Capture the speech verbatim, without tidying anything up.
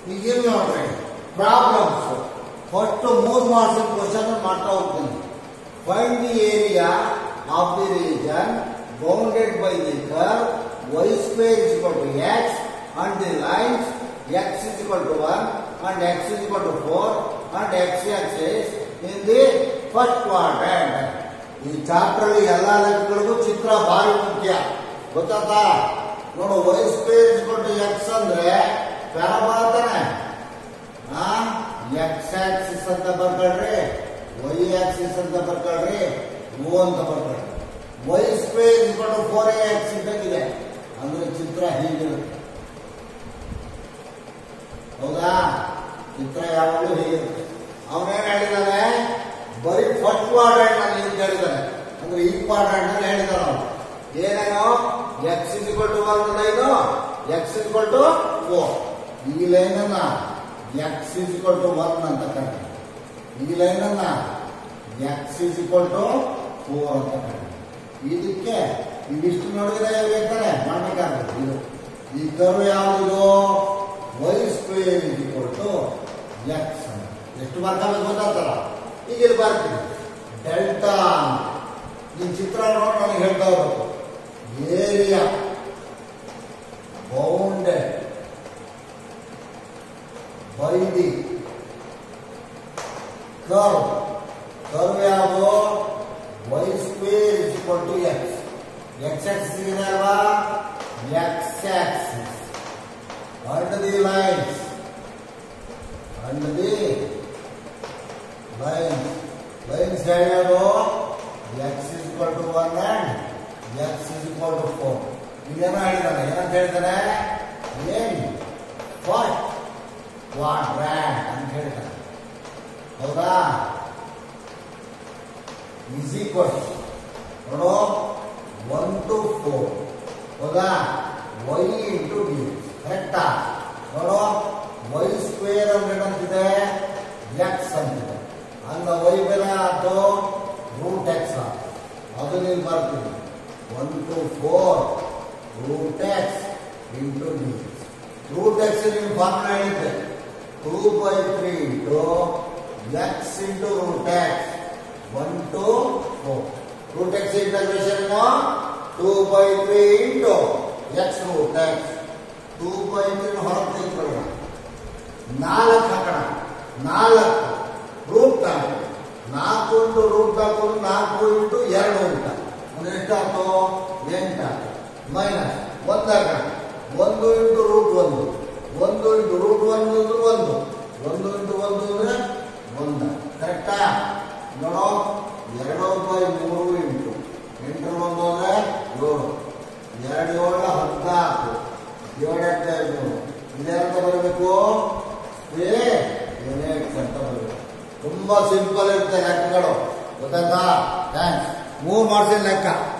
ಈಗೇನು ನೋಡ್ರಿ problems first ಮೂರು ಮಾರ್ಕ್ಸ್ ಕ್ವಶನ್ ಮಾಡ್ತಾ ಹೋಗ್ತೀನಿ. Find the area of the region bounded by the curve y square is equal to x and the lines x is equal to one and x is equal to four and x axis in the first quadrant. ಈ chapter ಅಲ್ಲಿ ಎಲ್ಲಾ ಲೆಕ್ಕಗಳಿಗೂ ಚಿತ್ರ ಭಾರಿ ಮುಖ್ಯ ಗೊತ್ತಾ. ನೋಡು y square is equal to x ಅಂದ್ರೆ parabola ತಾನೆ. x axis ಅಂತ ಬರ್ಕೊಳ್ರಿ, y axis ಅಂತ ಬರ್ಕೊಳ್ರಿ, O ಅಂತ ಬರ್ಕೊಳ್ರಿ. y square is equal to four a x ಇದ್ದಂಗಿದೆ ಅಂದ್ರೆ ಚಿತ್ರ ಹೀಗಿರುತ್ತೆ. ಹೌದಾ? ಚಿತ್ರ ಯಾವಾಗಲೂ ಹೀಗಿರುತ್ತೆ. ಅವನೇನ್ ಹೇಳಿದಾನೆ, ಬರೀ ಫಸ್ಟ್ ಕ್ವಾಡ್ರೆಂಟ್ ನಲ್ಲಿ ಅಂತ ಹೇಳಿದಾನೆ. ಅಂದ್ರೆ ಈ ಕ್ವಾಡ್ರೆಂಟ್ ನಲ್ಲಿ ಹೇಳಿದಾನೆ ಅವನು ಏನೇನೋ x is equal to one line, x is equal to four. ಈ ಲೈನ್ ಅನ್ನ x is equal to one ಅಂತ ಕಂಡು, ಈ ಲೈನ್ ಅನ್ನ x is equal to four ಅಂತ ಕಂಡು. ಇದಕ್ಕೆ ಇದಿಷ್ಟು ನೋಡಿದ್ರೆ ಹೇಳ್ತಾರೆ ಮಾಡ್ಬೇಕಾದ್ರೆ ಇದು ಈ ಕರ್ವ್ ಯಾವುದು y square is equal to x. ಎಷ್ಟು ಬರ್ಕೋಬೇಕು ಗೊತ್ತಾಗ್ತಲ್ಲ. ಈಗ ಇಲ್ಲಿ ಬರ್ತೀನಿ ಡೆಲ್ಟಾ. ಈ ಚಿತ್ರ ನೋಡಿ ನನಗೆ ಹೇಳ್ತಾ ಹೋಗ್ಬೇಕು. Area bounded by the curve, curve ಯಾವುದು y square is equal to x. x axis ಇದೆ ಅಲ್ವಾ, x axis and the lines and the lines lines ಯಾವುದು x is equal to one and x is equal to four. ಇದೇನೋ ಹೇಳಿದಾನೆ, ಏನಂತ ಹೇಳ್ತಾನೆ, ಏನ್ first quadrant ಅಂತ ಹೇಳ್ತಾನೆ. ಹೌದಾ? is equal ನೋಡು ಒನ್ ಟು ಫೋರ್. ಹೌದಾ? y into d. ಕರೆಕ್ಟಾ? ನೋಡು y ಸ್ಕ್ವೇರ್ ಅಂದ್ರೆ ಅಂತಿದೆ x ಅಂತಿದೆ. ಅಲ್ಲ y ಬೆಲೆ ಆಯ್ತು ರೂಟ್ ಎಕ್ಸ್ ಆಯ್ತು. ಅದು ನೀವು ಬರ್ತೀವಿ one to four root x into d. Root x ನೀವು ಫಾರ್ಮುಲಾ ಹೇಳಿದ್ದೆ two by three into x into root x one to four. Root x integration two by three into x root x. Two by three ಹೊರಗೆ ತೆಗೆದುಕೊಳ್ಳೋಣ, ನಾಲ್ಕು ಹಾಕೋಣ, ನಾಲ್ಕು root ಹಾಕೋಣ, ನಾಲ್ಕು into root ಹಾಕೋದು ನಾಲ್ಕು ಇಂಟು ಎರಡು ಉಂಟ ಅಂದ್ರೆ ಎಷ್ಟಾಯ್ತು ಎಂಟು. ಮೈನಸ್ ಒಂದು ಹಾಕೋಣ, ಒಂದು ಇಂಟು ರೂಟ್ ಒಂದು, ಒಂದು ಇಂಟು ರೂಟ್ ಒಂದು ಅಂದ್ರೆ ಒಂದು, ಒಂದು ಇಂಟು ಒಂದು ಅಂದ್ರೆ ಒಂದು. ಕರೆಕ್ಟಾ? ನೋಡೋ ಎರಡು ಬೈ ಮೂರು ಇಂಟು ಎಂಟು ಒಂದು ಅಂದ್ರೆ ಏಳು, ಎರಡು ಏಳು ಹದಿನಾಲ್ಕು, ಏಳು ಹದಿನೈದು. ಇದೇನಂತ ಬರಬೇಕು, ಅಂತ ಬರಬೇಕು. ತುಂಬಾ ಸಿಂಪಲ್ ಇರುತ್ತೆ ಲೆಕ್ಕಗಳು ಗೊತ್ತಾಯ್ತಾ? ಥ್ಯಾಂಕ್ಸ್. ಮೂರು ಮಾಡ್ಸಿದ ಲೆಕ್ಕ